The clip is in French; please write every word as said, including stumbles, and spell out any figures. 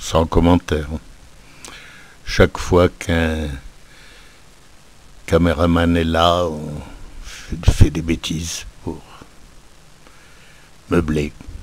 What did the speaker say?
sans commentaire. Chaque fois qu'un caméraman est là, on fait des bêtises pour meubler.